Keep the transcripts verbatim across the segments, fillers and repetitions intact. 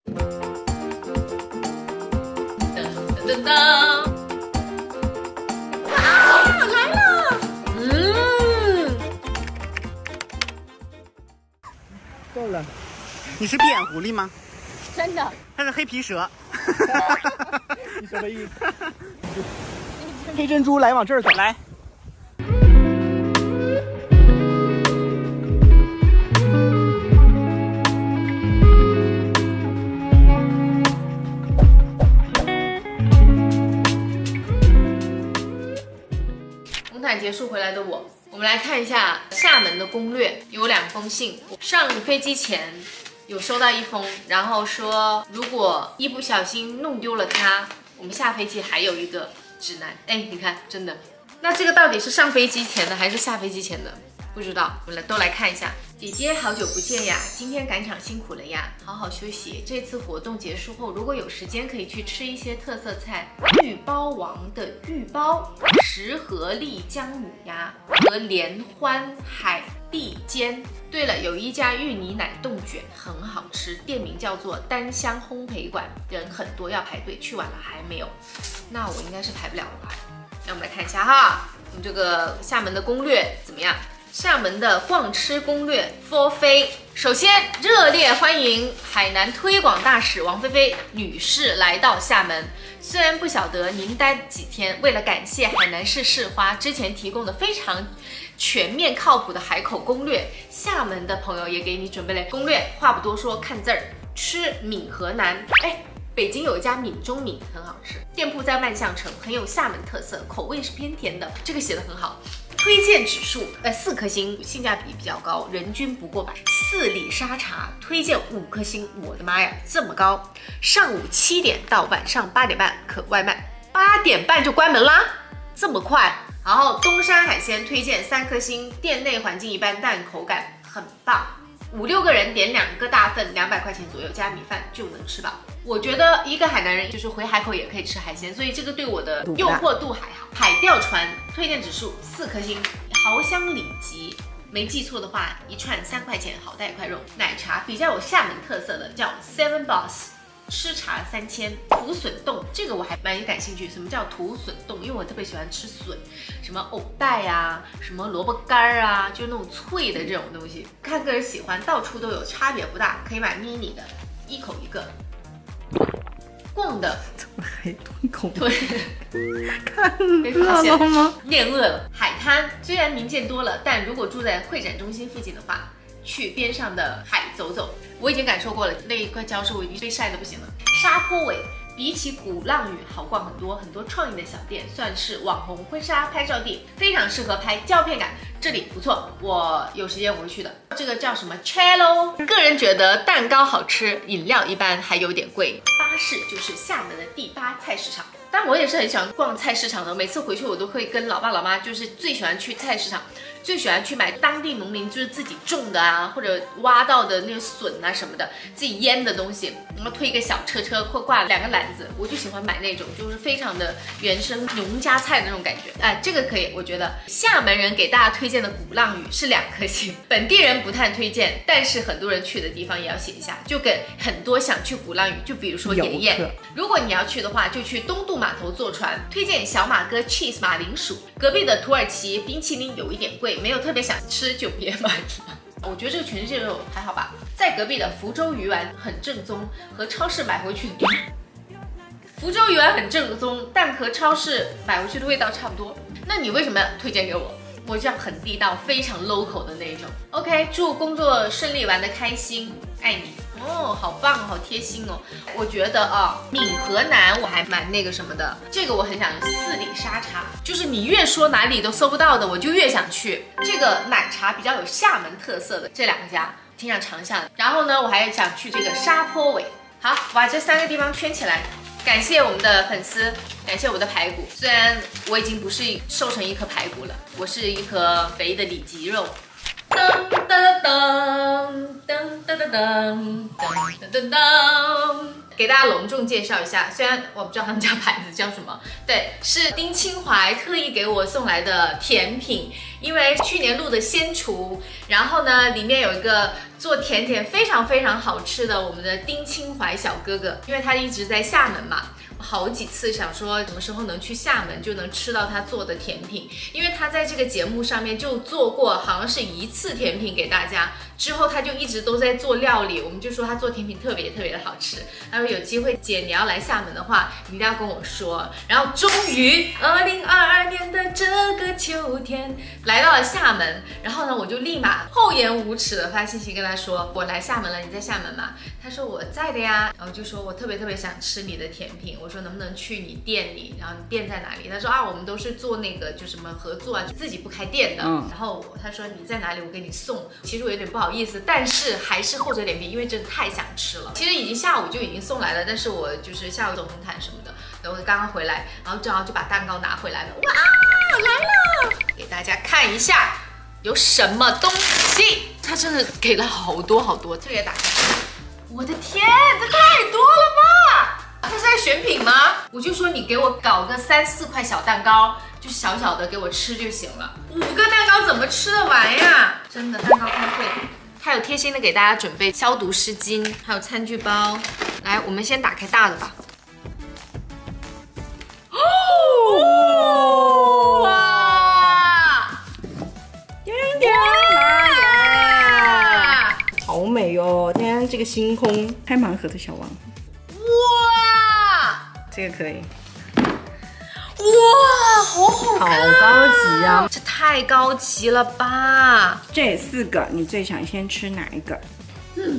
噔噔噔！啊，来了！嗯， 够了。你是变狐狸吗？ 真的。 它是黑皮蛇。 你什么意思？黑珍珠，来往这儿走。 来。 结束回来的我，我们来看一下厦门的攻略。有两封信，上飞机前有收到一封，然后说如果一不小心弄丢了它，我们下飞机还有一个指南。哎，你看，真的。那这个到底是上飞机前的还是下飞机前的？不知道，我们来都来看一下。姐姐好久不见呀，今天赶场辛苦了呀，好好休息。这次活动结束后，如果有时间可以去吃一些特色菜，玉包王的玉包、石河丽姜母鸭和连欢海蛎煎。对了，有一家芋泥奶冻卷很好吃，店名叫做丹香烘焙馆，人很多要排队，去晚了还没有。那我应该是排不了了吧？那我们来看一下哈，我们这个厦门的攻略怎么样？ 厦门的逛吃攻略 for 飞，首先热烈欢迎海南推广大使王菲菲女士来到厦门。虽然不晓得您待几天，为了感谢海南市市花之前提供的非常全面靠谱的海口攻略，厦门的朋友也给你准备了攻略。话不多说，看字儿，吃闽河南。哎。 北京有一家闽中闽很好吃，店铺在万象城，很有厦门特色，口味是偏甜的，这个写的很好。推荐指数呃四颗星，性价比比较高，人均不过百。四里沙茶推荐五颗星，我的妈呀，这么高！上午七点到晚上八点半可外卖，八点半就关门啦，这么快？然后东山海鲜推荐三颗星，店内环境一般，但口感很棒。 五六个人点两个大份，两百块钱左右加米饭就能吃饱。我觉得一个海南人就是回海口也可以吃海鲜，所以这个对我的诱惑度还好。海钓船推荐指数四颗星，蚝香里脊，没记错的话一串三块钱，好大一块肉。奶茶比较有厦门特色的叫 Seven Boss。 吃茶三千，土笋冻这个我还蛮感兴趣。什么叫土笋冻？因为我特别喜欢吃笋，什么藕带啊，什么萝卜干啊，就那种脆的这种东西，看个人喜欢，到处都有，差别不大，可以买 mini 的，一口一个。逛的怎么还吞口对， 看饿了吗？ 练饿了。海滩虽然民建多了，但如果住在会展中心附近的话。 去边上的海走走，我已经感受过了，那一块礁石我已经被晒得不行了。沙坡尾比起鼓浪屿好逛很多，很多创意的小店，算是网红婚纱拍照地，非常适合拍胶片感。这里不错，我有时间我会去的。这个叫什么 Cello？ 个人觉得蛋糕好吃，饮料一般，还有点贵。巴士就是厦门的第八菜市场，但我也是很喜欢逛菜市场的，每次回去我都会跟老爸老妈，就是最喜欢去菜市场。 最喜欢去买当地农民就是自己种的啊，或者挖到的那个笋啊什么的，自己腌的东西，然后推一个小车车或挂两个篮子，我就喜欢买那种，就是非常的原生农家菜的那种感觉。哎，这个可以，我觉得厦门人给大家推荐的鼓浪屿是两颗星，本地人不太推荐，但是很多人去的地方也要写一下，就跟很多想去鼓浪屿，就比如说妍妍，如果你要去的话，就去东渡码头坐船，推荐小马哥 cheese 马铃薯，隔壁的土耳其冰淇淋有一点贵。 没有特别想吃就别买了。我觉得这个全世界肉还好吧。在隔壁的福州鱼丸很正宗，和超市买回去的福州鱼丸很正宗，但和超市买回去的味道差不多。那你为什么要推荐给我？我这样很地道，非常 local 的那一种。OK， 祝工作顺利，玩得开心，爱你。 哦，好棒，好贴心哦！我觉得啊，闽河南我还蛮那个什么的，这个我很想四里沙茶，就是你越说哪里都搜不到的，我就越想去。这个奶茶比较有厦门特色的这两家，挺想尝一下的。然后呢，我还想去这个沙坡尾。好，把这三个地方圈起来。感谢我们的粉丝，感谢我的排骨。虽然我已经不是瘦成一颗排骨了，我是一颗肥的里脊肉。 噔噔噔噔噔噔噔噔噔噔，给大家隆重介绍一下，虽然我不知道他们家牌子叫什么，对，是丁清淮特意给我送来的甜品，因为去年录的先厨，然后呢里面有一个做甜点非常非常好吃的我们的丁清怀小哥哥，因为他一直在厦门嘛。好几次想说什么时候能去厦门就能吃到他做的甜品，因为他在这个节目上面就做过好像是一次甜品给大家，之后他就一直都在做料理，我们就说他做甜品特别特别的好吃。他说有机会姐你要来厦门的话，你一定要跟我说。然后终于二零二二年的这个秋天来到了厦门，然后呢我就立马厚颜无耻的发信息跟他说我来厦门了，你在厦门吗？他说我在的呀，然后就说我特别特别想吃你的甜品，我说能不能去你店里，然后你店在哪里？他说啊我们都是做那个就什么合作啊，就自己不开店的。嗯、然后他说你在哪里我给你送。其实我有点不好意思，但是还是厚着脸皮，因为真的太想吃了。其实已经下午就已经送来了，但是我就是下午走红毯什么的，然后我刚刚回来，然后正好就把蛋糕拿回来了。哇，来了，给大家看一下有什么东西。他真的给了好多好多，这个也打开。我的天，这太多了吧！他是在选品吗？我就说你给我搞个三四块小蛋糕，就小小的给我吃就行了。五个蛋糕怎么吃得完呀？真的，蛋糕开会。还有贴心的给大家准备消毒湿巾，还有餐具包。来，我们先打开大的吧。哦！哇！ 好美哦！天，这个星空，开盲盒的小王。 哇！ 这个可以。 哇，好好看、啊， 好高级啊！ 这太高级了吧！ 这四个，你最想先吃哪一个？ 嗯，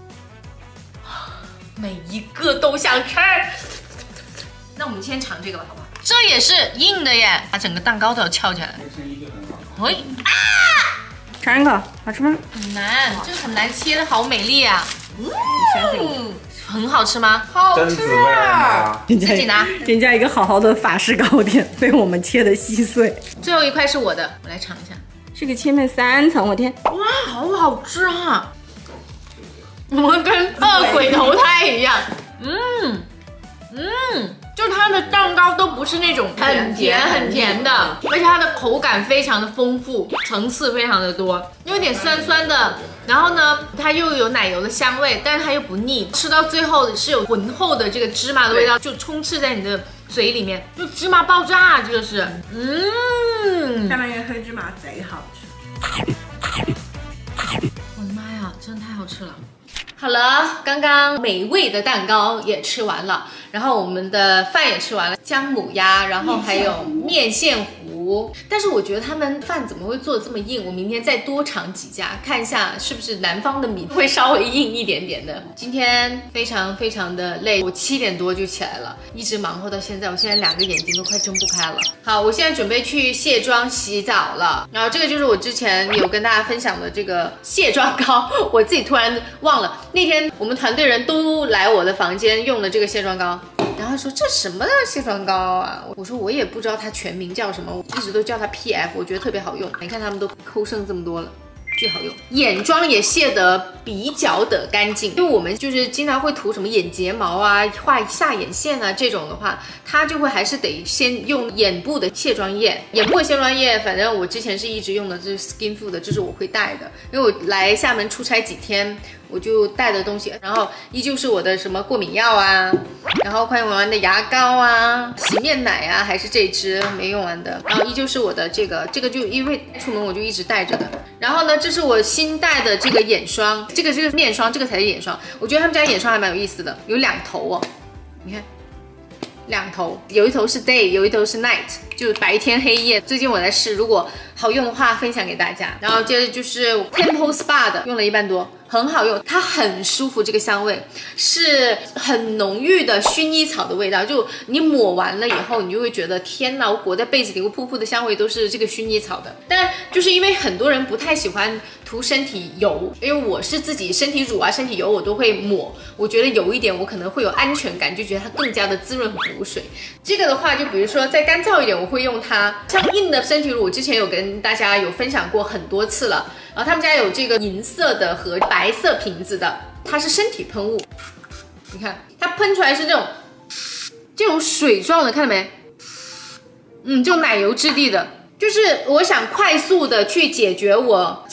每一个都想吃。那我们先尝这个吧，好不好？这也是硬的耶，把整个蛋糕都要翘起来了。喂啊！ 尝一口，好吃吗？ 很难，这个很难切的好美丽啊！ 嗯， 很好吃吗？好吃啊！自己拿。 人家一个好好的法式糕点被我们切的稀碎。 最后一块是我的，我来尝一下。 是个切面三层，我天！ 哇，好好吃啊！我们跟恶鬼投胎一样。嗯嗯。就是它的蛋糕都不是那种很甜很甜的，而且它的口感非常的丰富，层次非常的多，有点酸酸的，然后呢，它又有奶油的香味，但是它又不腻，吃到最后是有浑厚的这个芝麻的味道，就充斥在你的嘴里面，就芝麻爆炸，这个是，嗯， 下面一个黑芝麻贼好吃。 我的妈呀，真的太好吃了。好了，刚刚美味的蛋糕也吃完了，然后我们的饭也吃完了，姜母鸭，然后还有面线糊。但是我觉得他们饭怎么会做的这么硬？我明天再多尝几家，看一下是不是南方的米会稍微硬一点点的。今天非常非常的累，我七点多就起来了，一直忙活到现在，我现在两个眼睛都快睁不开了。好，我现在准备去卸妆洗澡了。然后这个就是我之前有跟大家分享的这个卸妆膏，我自己突然忘了。那天我们团队人都来我的房间用了这个卸妆膏，然后说这什么的卸妆膏啊？我说我也不知道它全名叫什么，我一直都叫它 P F， 我觉得特别好用。你看他们都抠剩这么多了。巨好用，眼妆也卸得比较的干净，因为我们就是经常会涂什么眼睫毛啊、画下眼线啊这种的话，它就会还是得先用眼部的卸妆液。眼部的卸妆液，反正我之前是一直用的，这是 Skinfood 的，这是我会带的，因为我来厦门出差几天，我就带的东西，然后依旧是我的什么过敏药啊，然后快用完的牙膏啊、洗面奶啊，还是这支没用完的，然后依旧是我的这个，这个就因为出门我就一直带着的。然后呢，这是我新带的这个眼霜，这个是面霜，这个才是眼霜。我觉得他们家眼霜还蛮有意思的，有两头哦，你看。两头，有一头是 day， 有一头是 night， 就白天黑夜。最近我在试，如果好用的话分享给大家。然后接着就是 Temple Spa 的，用了一半多，很好用，它很舒服，这个香味是很浓郁的薰衣草的味道，就你抹完了以后，你就会觉得天哪，我裹在被子里，我噗噗的香味都是这个薰衣草的。但就是因为很多人不太喜欢涂身体油，因为我是自己身体乳啊、身体油我都会抹，我觉得有一点我可能会有安全感，就觉得它更加的滋润和补水。这个的话，就比如说再干燥一点，我会用它。像硬的身体乳，我之前有跟大家有分享过很多次了。然后他们家有这个银色的和白色瓶子的，它是身体喷雾。你看，它喷出来是这种这种水状的，看到没？嗯，就奶油质地的。就是我想快速的去解决我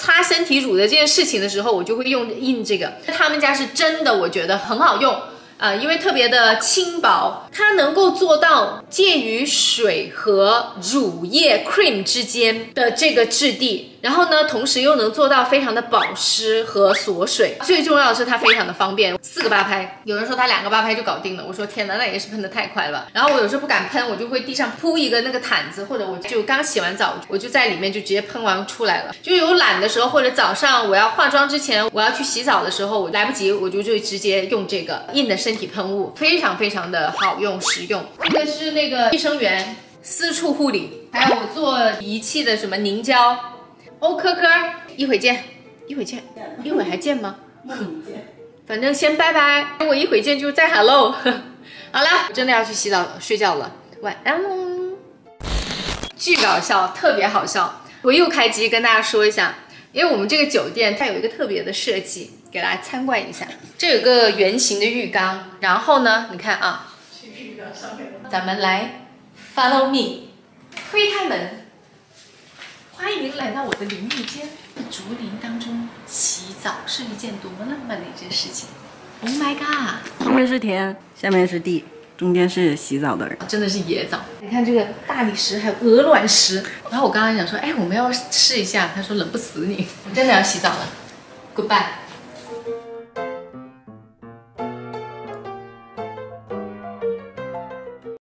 擦身体乳的这件事情的时候，我就会用印这个。他们家是真的，我觉得很好用。啊、呃，因为特别的轻薄，它能够做到介于水和乳液 cream 之间的这个质地，然后呢，同时又能做到非常的保湿和锁水。最重要的是它非常的方便，四个八拍，有人说它两个八拍就搞定了，我说天哪，那也是喷的太快了吧。然后我有时候不敢喷，我就会地上铺一个那个毯子，或者我就刚洗完澡，我就在里面就直接喷完出来了。就有懒的时候，或者早上我要化妆之前，我要去洗澡的时候，我来不及，我就就直接用这个印的身体喷雾，非常非常的好用实用。这个是那个益生元私处护理，还有我做仪器的什么凝胶，欧科科，一会见，一会见，一会还见吗？反正先拜拜，我一会见就再 hello。好了，我真的要去洗澡睡觉了，晚安喽。巨搞笑，特别好笑。我又开机跟大家说一下，因为我们这个酒店它有一个特别的设计，给大家参观一下。这有个圆形的浴缸，然后呢，你看啊，咱们来 follow me， 推开门，欢迎来到我的淋浴间。竹林当中洗澡是一件多么浪漫的一件事情。Oh my god！ 上面是田，下面是地，中间是洗澡的人， 真的是野澡。你看这个大理石还有鹅卵石。然后我刚刚想说，哎，我们要试一下，他说冷不死你。我真的要洗澡了 ，Goodbye。